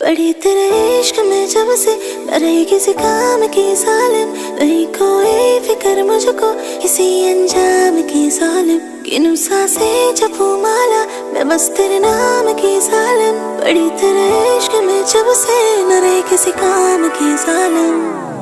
पड़ी तेरे इश्क में जब से न रही किसी काम की जालिम, नहीं कोई फिक्र मुझको किसी अंजाम की जालिम। किनू सांसें जपू माला मैं बस तेरे नाम की जालिम, पड़ी तेरे इश्क में जब से न रही किसी काम की जालिम।